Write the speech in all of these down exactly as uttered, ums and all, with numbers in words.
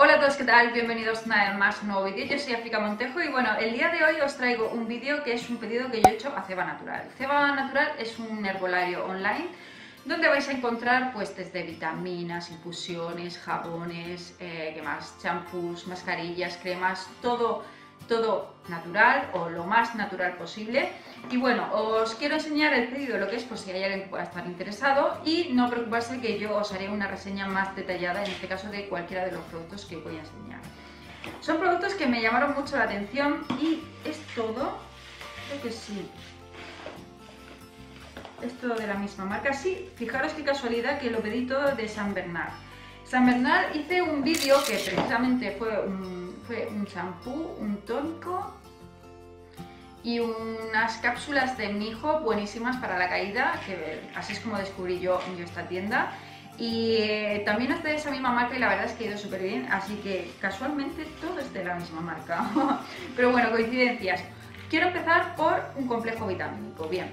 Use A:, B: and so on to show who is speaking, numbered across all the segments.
A: Hola a todos, ¿qué tal? Bienvenidos una vez más a un nuevo vídeo. Yo soy África Montejo y bueno, el día de hoy os traigo un vídeo que es un pedido que yo he hecho a Ceba Natural. Ceba Natural es un herbolario online donde vais a encontrar pues desde vitaminas, infusiones, jabones, eh, ¿qué más? Champús, mascarillas, cremas, todo, todo natural o lo más natural posible. Y bueno, os quiero enseñar el pedido, lo que es, por si hay alguien que pueda estar interesado, y no preocuparse que yo os haré una reseña más detallada, en este caso de cualquiera de los productos que voy a enseñar. Son productos que me llamaron mucho la atención y es todo, creo que sí, es todo de la misma marca. Sí, fijaros qué casualidad que lo pedí todo de San Bernard. San Bernard hice un vídeo que precisamente fue un, fue un champú, un tónico y unas cápsulas de mijo buenísimas para la caída, que así es como descubrí yo, yo esta tienda. Y eh, también es de esa misma marca y la verdad es que ha ido súper bien, así que casualmente todo es de la misma marca. Pero bueno, coincidencias. Quiero empezar por un complejo vitamínico. Bien,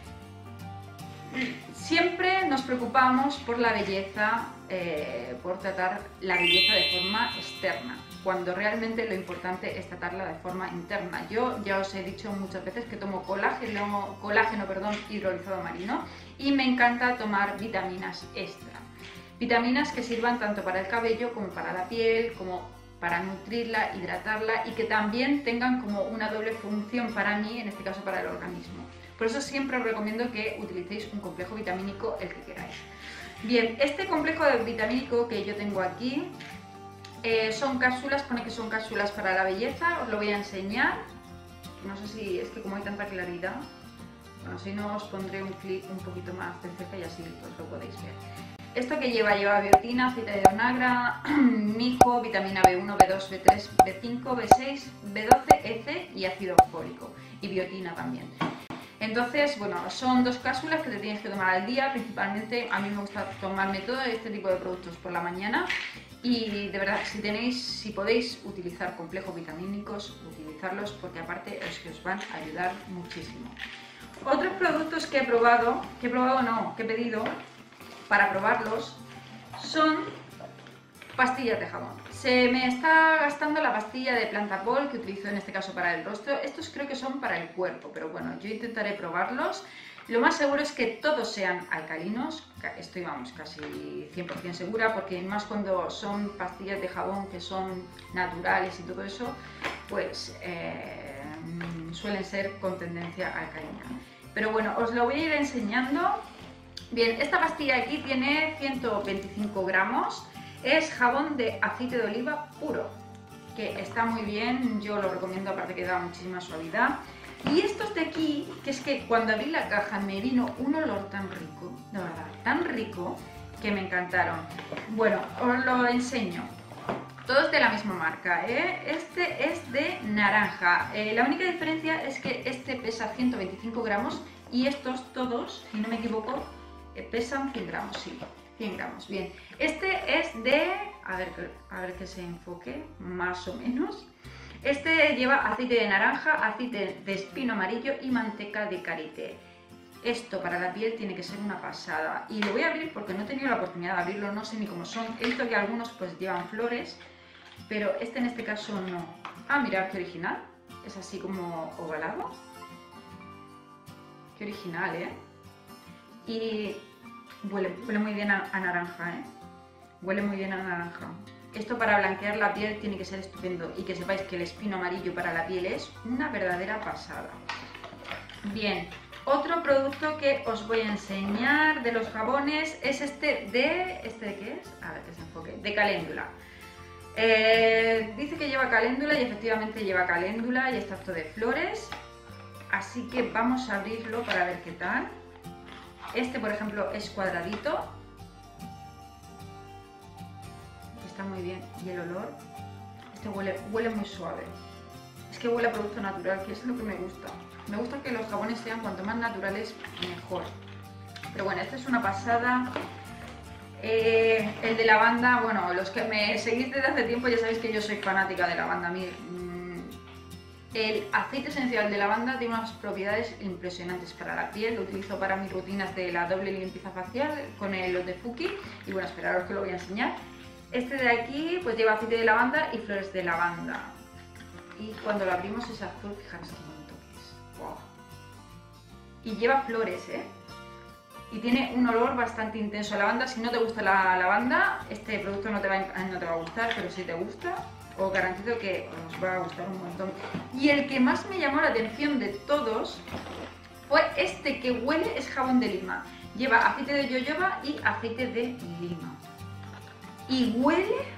A: siempre nos preocupamos por la belleza, eh, por tratar la belleza de forma externa, cuando realmente lo importante es tratarla de forma interna. Yo ya os he dicho muchas veces que tomo colágeno, colágeno perdón, hidrolizado marino y me encanta tomar vitaminas extra. Vitaminas que sirvan tanto para el cabello como para la piel, como para nutrirla, hidratarla y que también tengan como una doble función para mí, en este caso para el organismo. Por eso siempre os recomiendo que utilicéis un complejo vitamínico el que queráis. Bien, este complejo vitamínico que yo tengo aquí eh, son cápsulas, pone que son cápsulas para la belleza, os lo voy a enseñar. No sé si es que como hay tanta claridad, bueno, si no os pondré un clip un poquito más de cerca y así pues lo podéis ver. Esto que lleva, lleva biotina, aceite de onagra, mijo, vitamina B uno, B dos, B tres, B cinco, B seis, B doce, E C y ácido fólico y biotina también. Entonces, bueno, son dos cápsulas que te tienes que tomar al día, principalmente a mí me gusta tomarme todo este tipo de productos por la mañana y de verdad, si tenéis, si podéis utilizar complejos vitamínicos, utilizarlos porque aparte es que os van a ayudar muchísimo. Otros productos que he probado, que he probado no, que he pedido para probarlos, son pastillas de jabón. Se me está gastando la pastilla de Plantapol que utilizo en este caso para el rostro. Estos creo que son para el cuerpo, pero bueno, yo intentaré probarlos. Lo más seguro es que todos sean alcalinos, estoy vamos casi cien por cien segura, porque más cuando son pastillas de jabón que son naturales y todo eso, pues eh, suelen ser con tendencia alcalina. Pero bueno, os lo voy a ir enseñando. Bien, esta pastilla aquí tiene ciento veinticinco gramos. Es jabón de aceite de oliva puro, que está muy bien, yo lo recomiendo, aparte que da muchísima suavidad. Y estos de aquí, que es que cuando abrí la caja me vino un olor tan rico, de verdad, tan rico, que me encantaron. Bueno, os lo enseño. Todos de la misma marca, ¿eh? Este es de naranja. Eh, la única diferencia es que este pesa ciento veinticinco gramos y estos todos, si no me equivoco, eh, pesan cien gramos, sí. cien gramos, bien. Este es de, a ver, a ver que se enfoque, más o menos. Este lleva aceite de naranja, aceite de espino amarillo y manteca de karité. Esto para la piel tiene que ser una pasada. Y lo voy a abrir porque no he tenido la oportunidad de abrirlo, no sé ni cómo son. He visto que algunos pues llevan flores, pero este en este caso no. Ah, mirad qué original. Es así como ovalado. Qué original, ¿eh? Y Huele, huele muy bien a, a naranja, ¿eh? Huele muy bien a naranja. Esto para blanquear la piel tiene que ser estupendo y que sepáis que el espino amarillo para la piel es una verdadera pasada. Bien, otro producto que os voy a enseñar de los jabones es este de... ¿Este de qué es? A ver que se enfoque. De caléndula. Eh, dice que lleva caléndula y efectivamente lleva caléndula y extracto de flores. Así que vamos a abrirlo para ver qué tal. Este, por ejemplo, es cuadradito. Está muy bien. Y el olor, este huele, huele muy suave. Es que huele a producto natural, que es lo que me gusta. Me gusta que los jabones sean cuanto más naturales, mejor. Pero bueno, esta es una pasada. Eh, el de lavanda, bueno, los que me seguís desde hace tiempo ya sabéis que yo soy fanática de lavanda. A mí, el aceite esencial de lavanda tiene unas propiedades impresionantes para la piel. Lo utilizo para mis rutinas de la doble limpieza facial con el de Fuki. Y bueno, esperaros que lo voy a enseñar. Este de aquí pues lleva aceite de lavanda y flores de lavanda. Y cuando lo abrimos es azul, fijaros qué bonito que es. Wow. Y lleva flores, ¿eh? Y tiene un olor bastante intenso a lavanda. Si no te gusta la lavanda, este producto no te va a, no te va a gustar, pero si te gusta, os garantizo que os va a gustar un montón. Y el que más me llamó la atención de todos fue este que huele, es jabón de lima. Lleva aceite de jojoba y aceite de lima. Y huele...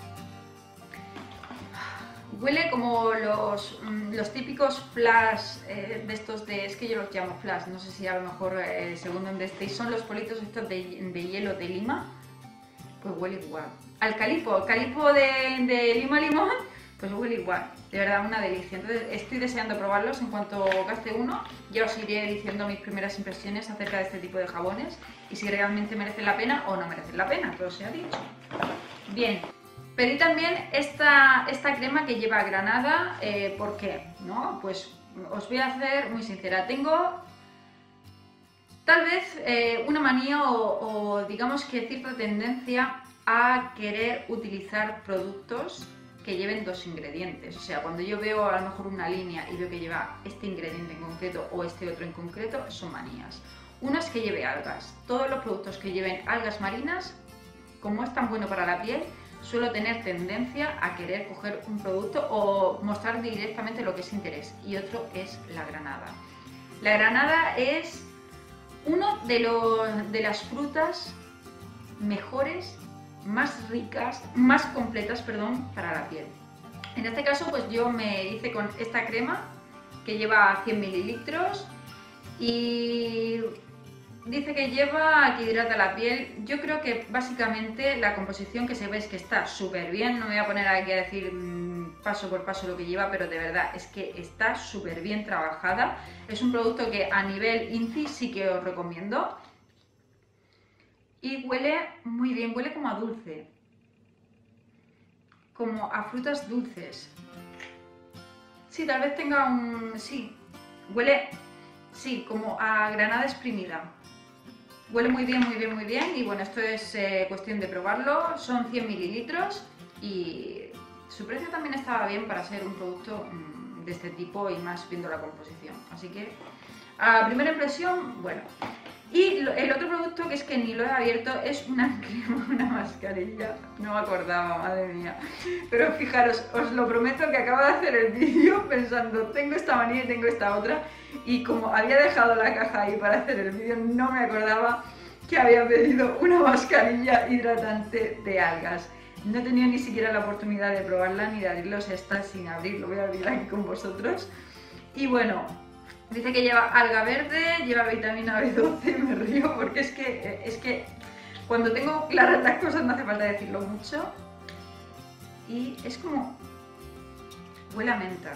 A: Huele como los, los típicos flash eh, de estos de... Es que yo los llamo flash, no sé si a lo mejor eh, según donde estéis son los politos estos de, de hielo de lima. Pues huele igual. Al calipo, calipo de, de lima limón, pues huele igual. De verdad, una delicia. Entonces estoy deseando probarlos en cuanto gaste uno. Ya os iré diciendo mis primeras impresiones acerca de este tipo de jabones y si realmente merecen la pena o no merecen la pena, todo se ha dicho. Bien. Pedí también esta, esta crema que lleva granada, eh, ¿por qué? ¿No? Pues os voy a hacer muy sincera, tengo tal vez eh, una manía o, o digamos que cierta tendencia a querer utilizar productos que lleven dos ingredientes. O sea, cuando yo veo a lo mejor una línea y veo que lleva este ingrediente en concreto o este otro en concreto, son manías. Una es que lleve algas. Todos los productos que lleven algas marinas, como es tan bueno para la piel, suelo tener tendencia a querer coger un producto o mostrar directamente lo que es interés. Y otro es la granada. La granada es uno de, los, de las frutas mejores, más ricas, más completas, perdón, para la piel. En este caso, pues yo me hice con esta crema que lleva cien mililitros y dice que lleva, que hidrata la piel. Yo creo que básicamente la composición que se ve es que está súper bien. No me voy a poner aquí a decir mmm, paso por paso lo que lleva, pero de verdad es que está súper bien trabajada. Es un producto que a nivel I N C I sí que os recomiendo. Y huele muy bien, huele como a dulce. Como a frutas dulces. Sí, tal vez tenga un... sí, huele... sí, como a granada exprimida. Huele muy bien, muy bien, muy bien y bueno, esto es eh, cuestión de probarlo. Son cien mililitros y su precio también estaba bien para ser un producto mmm, de este tipo y más viendo la composición. Así que, a primera impresión, bueno. Y el otro producto, que es que ni lo he abierto, es una crema, una mascarilla. No me acordaba, madre mía. Pero fijaros, os lo prometo que acabo de hacer el vídeo pensando, tengo esta manía y tengo esta otra. Y como había dejado la caja ahí para hacer el vídeo, no me acordaba que había pedido una mascarilla hidratante de algas. No he tenido ni siquiera la oportunidad de probarla ni de abrirlo, o sea, está sin abrir, lo voy a abrir aquí con vosotros. Y bueno, dice que lleva alga verde, lleva vitamina B doce, me río porque es que, es que cuando tengo claras las cosas no hace falta decirlo mucho. Y es como... huele a menta.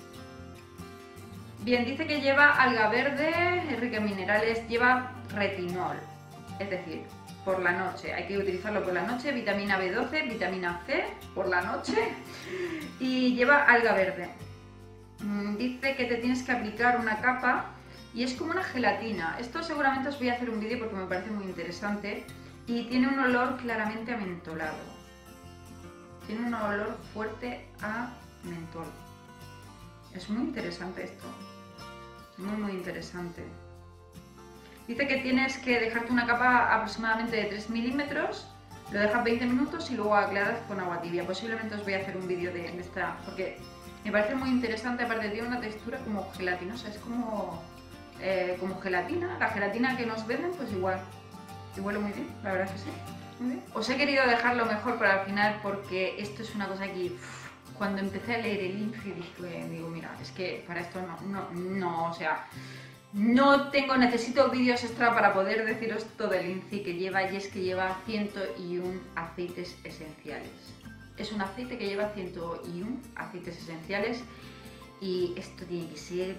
A: Bien, dice que lleva alga verde, es rica en minerales, lleva retinol, es decir, por la noche, hay que utilizarlo por la noche, vitamina B doce, vitamina C por la noche y lleva alga verde. Dice que te tienes que aplicar una capa y es como una gelatina. Esto seguramente os voy a hacer un vídeo porque me parece muy interesante y tiene un olor claramente a mentolado. Tiene un olor fuerte a mentol. Es muy interesante esto. Muy, muy interesante. Dice que tienes que dejarte una capa aproximadamente de tres milímetros, lo dejas veinte minutos y luego aclaras con agua tibia. Posiblemente os voy a hacer un vídeo de, de esta, porque me parece muy interesante, aparte tiene una textura como gelatinosa, es como, eh, como gelatina, la gelatina que nos venden pues igual. Y huele muy bien, la verdad que sí. Muy bien. Os he querido dejarlo mejor para el final porque esto es una cosa que uff, cuando empecé a leer el I N C I dije, digo, mira, es que para esto no, no, no, o sea, no tengo, necesito vídeos extra para poder deciros todo el I N C I que lleva y es que lleva ciento uno aceites esenciales. Es un aceite que lleva ciento uno aceites esenciales y esto tiene que ser...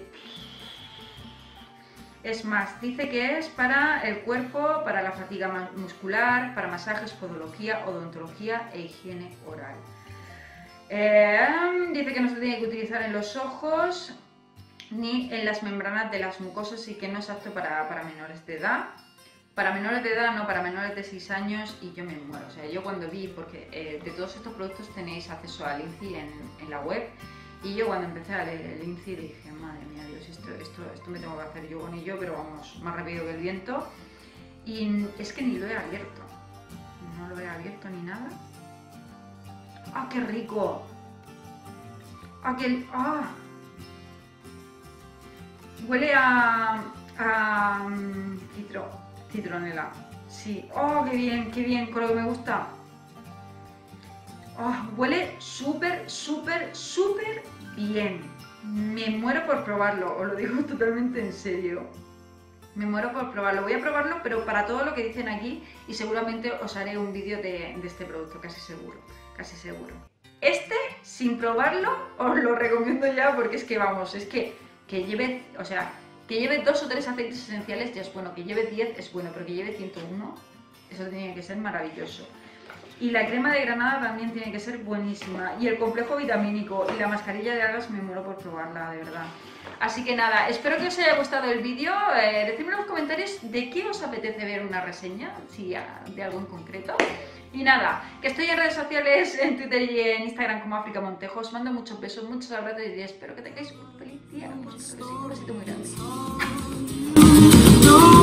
A: Es más, dice que es para el cuerpo, para la fatiga muscular, para masajes, podología, odontología e higiene oral. Eh, dice que no se tiene que utilizar en los ojos ni en las membranas de las mucosas y que no es apto para, para menores de edad. para menores de edad, no, para menores de seis años, y yo me muero. O sea, yo cuando vi, porque eh, de todos estos productos tenéis acceso al INCI en, en la web, y yo cuando empecé a leer el INCI dije, madre mía, Dios, esto, esto, esto me tengo que hacer yo con ello, pero vamos, más rápido que el viento. Y es que ni lo he abierto, no lo he abierto ni nada. ¡Ah, qué rico! ¡Ah, qué... ¡Ah! Huele a... a... citro, citronela, sí. ¡Oh, qué bien, qué bien! Con lo que me gusta. Oh, huele súper, súper, súper bien. Me muero por probarlo, os lo digo totalmente en serio. Me muero por probarlo. Voy a probarlo, pero para todo lo que dicen aquí, y seguramente os haré un vídeo de, de este producto, casi seguro, casi seguro. Este, sin probarlo, os lo recomiendo ya, porque es que vamos, es que, que lleve, o sea, que lleve dos o tres aceites esenciales ya es bueno, que lleve diez es bueno, pero que lleve ciento uno, eso tiene que ser maravilloso. Y la crema de granada también tiene que ser buenísima. Y el complejo vitamínico y la mascarilla de algas me muero por probarla, de verdad. Así que nada, espero que os haya gustado el vídeo. Eh, decidme en los comentarios de qué os apetece ver una reseña, si de algo en concreto. Y nada, que estoy en redes sociales, en Twitter y en Instagram como África Montejo. Os mando muchos besos, muchos abrazos y espero que tengáis un feliz día. Pues espero que sí, un besito muy grande.